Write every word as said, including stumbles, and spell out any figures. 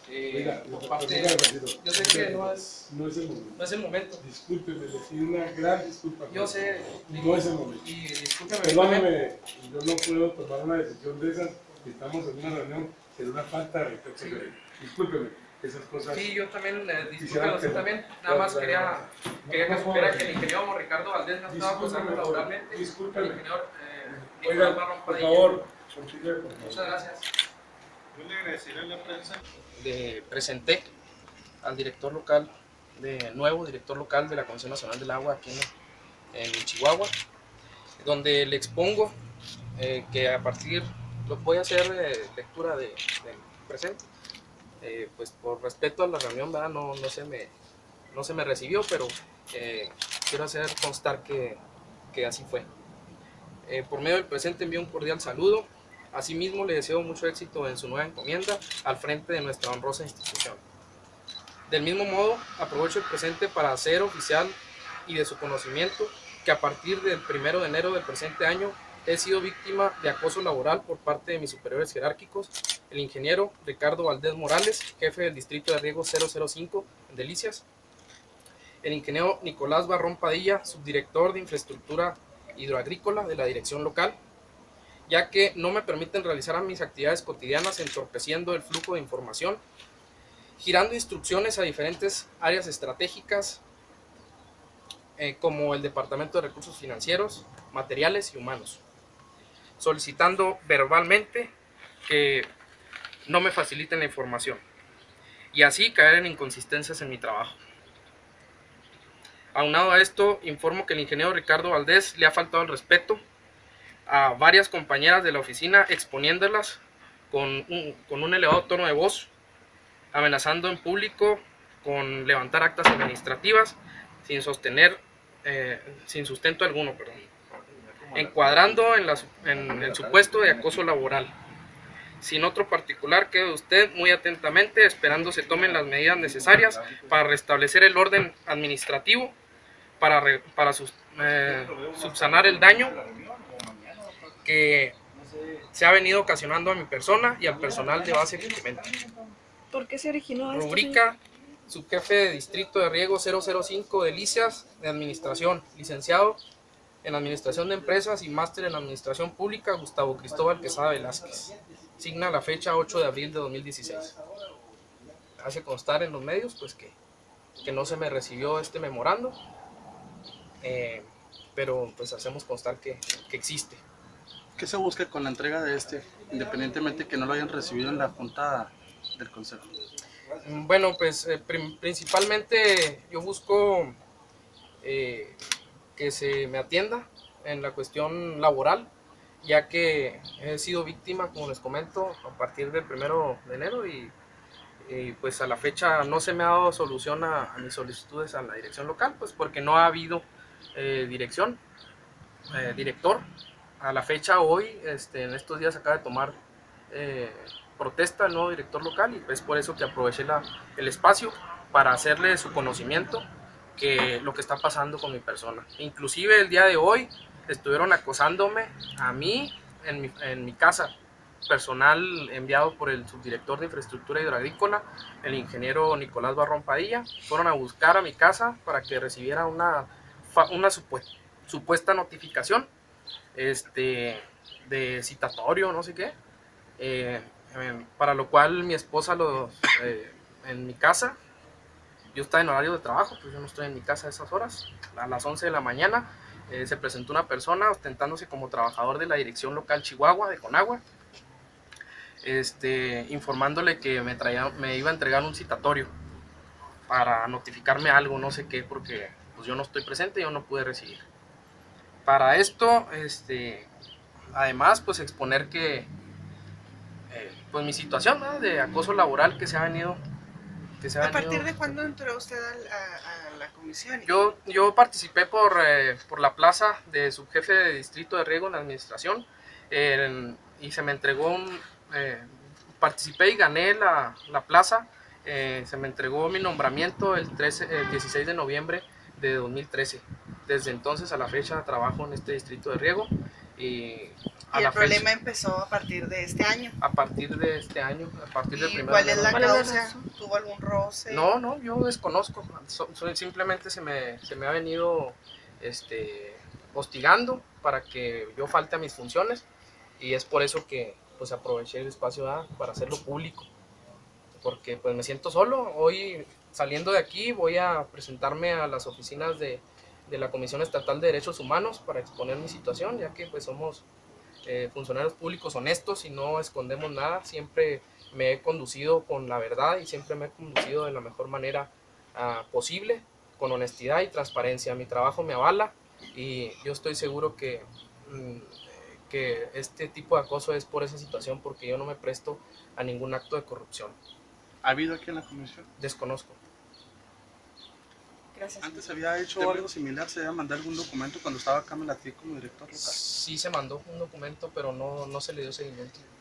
Eh, Oiga, por parte oiga, de, yo sé que no es, no es el momento. no es el momento. Discúlpeme, le pido una gran disculpa. Yo sé, No es el momento. y discúlpeme. Perdóneme, yo no puedo tomar una decisión de esas. Estamos en una reunión, es una falta de respeto. Sí. Discúlpeme, esas cosas. Sí, yo también, eh, discúlpeme Quisiera usted que- también. Nada más la- quería, la- quería que no, supiera no, que el ingeniero Ricardo Valdés no estaba acosando Discúlpeme, laboralmente. discúlpeme. El ingeniero eh, Oiga, Nicolás Barrón por Padilla. favor, continúe, por favor. Muchas gracias. Yo le agradeceré a la prensa. Le presenté al director local, de nuevo director local de la Comisión Nacional del Agua aquí en, en Chihuahua, donde le expongo eh, que a partir, lo voy a hacer eh, lectura de, del presente, eh, pues por respeto a la reunión, ¿verdad? No, no, se me, no se me recibió, pero eh, quiero hacer constar que, que así fue. Eh, por medio del presente envío un cordial saludo. Asimismo, le deseo mucho éxito en su nueva encomienda al frente de nuestra honrosa institución. Del mismo modo, aprovecho el presente para hacer oficial y de su conocimiento que a partir del primero de enero del presente año he sido víctima de acoso laboral por parte de mis superiores jerárquicos, el ingeniero Ricardo Valdés Morales, jefe del distrito de riego cero cero cinco en Delicias, el ingeniero Nicolás Barrón Padilla, subdirector de infraestructura hidroagrícola de la dirección local, ya que no me permiten realizar mis actividades cotidianas entorpeciendo el flujo de información, girando instrucciones a diferentes áreas estratégicas eh, como el Departamento de Recursos Financieros, Materiales y Humanos, solicitando verbalmente que no me faciliten la información y así caer en inconsistencias en mi trabajo. Aunado a esto, informo que el ingeniero Ricardo Valdés le ha faltado el respeto a varias compañeras de la oficina, exponiéndolas con un, con un elevado tono de voz, amenazando en público con levantar actas administrativas sin sostener, eh, sin sustento alguno, perdón, encuadrando en, la, en el supuesto de acoso laboral. Sin otro particular, quede usted muy atentamente esperando se tomen las medidas necesarias para restablecer el orden administrativo, para, re, para sus, eh, subsanar el daño que se ha venido ocasionando a mi persona y al personal de base que comenta. ¿Por qué se originó esto? Rubrica subjefe de distrito de riego cero cero cinco Delicias de administración, licenciado en administración de empresas y máster en administración pública, Gustavo Cristóbal Quesada Velázquez. Signa la fecha ocho de abril de dos mil dieciséis. Hace constar en los medios pues que, que no se me recibió este memorando, eh, pero pues hacemos constar que, que existe. ¿Qué se busca con la entrega de este, independientemente que no lo hayan recibido en la Junta del Consejo? Bueno, pues eh, principalmente yo busco eh, que se me atienda en la cuestión laboral, ya que he sido víctima, como les comento, a partir del primero de enero y, y pues a la fecha no se me ha dado solución a, a mis solicitudes a la dirección local, pues porque no ha habido eh, dirección, eh, director. A la fecha hoy, este, en estos días acaba de tomar eh, protesta el nuevo director local y es por eso que aproveché la, el espacio para hacerle su conocimiento que lo que está pasando con mi persona. Inclusive el día de hoy estuvieron acosándome a mí en mi, en mi casa, personal enviado por el subdirector de infraestructura hidroagrícola, el ingeniero Nicolás Barrón Padilla. Fueron a buscar a mi casa para que recibiera una, una supuesta, supuesta notificación este, de citatorio, no sé qué, eh, eh, para lo cual mi esposa lo, eh, en mi casa, yo estaba en horario de trabajo, pues yo no estoy en mi casa a esas horas, a las once de la mañana eh, se presentó una persona ostentándose como trabajador de la dirección local Chihuahua de Conagua, este, informándole que me, traía, me iba a entregar un citatorio para notificarme algo, no sé qué, porque pues yo no estoy presente, yo no pude recibir. Para esto, este, además, pues exponer que, eh, pues mi situación, ¿no?, de acoso laboral que se ha venido, que se ha ¿A venido, partir de cuándo entró usted a, a, a la comisión? Yo, yo participé por, eh, por la plaza de subjefe de distrito de riego en la administración eh, y se me entregó un, eh, participé y gané la, la plaza, eh, se me entregó mi nombramiento el, trece, el dieciséis de noviembre de dos mil trece. Desde entonces a la fecha trabajo en este distrito de riego Y, Y el problema empezó a partir de este año. a partir de este año, a partir del ¿Y primer cuál es la año. causa? ¿Tuvo algún roce? No, no, yo desconozco. So- so- simplemente se me, se me ha venido este, hostigando para que yo falte a mis funciones y es por eso que pues aproveché el espacio A para hacerlo público. Porque pues me siento solo. Hoy saliendo de aquí voy a presentarme a las oficinas de, de la Comisión Estatal de Derechos Humanos para exponer mi situación, ya que pues somos eh, funcionarios públicos honestos y no escondemos nada. Siempre me he conducido con la verdad y siempre me he conducido de la mejor manera uh, posible, con honestidad y transparencia. Mi trabajo me avala y yo estoy seguro que, mm, que este tipo de acoso es por esa situación, porque yo no me presto a ningún acto de corrupción. ¿Ha habido aquí en la comisión? Desconozco. Gracias. Antes había hecho algo similar, se había mandado algún documento cuando estaba acá en Melatí como director local. Sí se mandó un documento, pero no, no se le dio seguimiento.